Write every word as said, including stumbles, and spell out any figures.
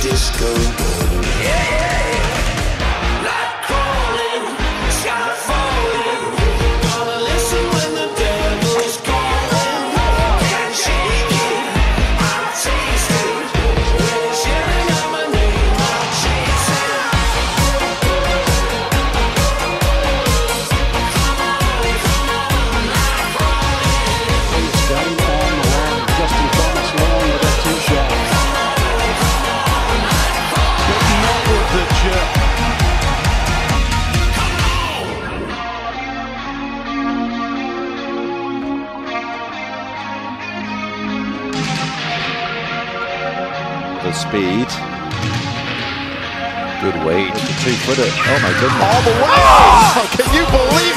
disco ball. Yeah, yeah, yeah. Like crawling, sky falling. Gonna listen when the devil's calling. Can't shake it, I'm tasting. When it's yelling out my name, I'm chasing. Come on, come on, like crawling. It's down on the line. Justin Thomas long with a tee shot. But not with the chip. The speed. Good weight. The two footer. Oh my goodness. All the way! Oh, can you believe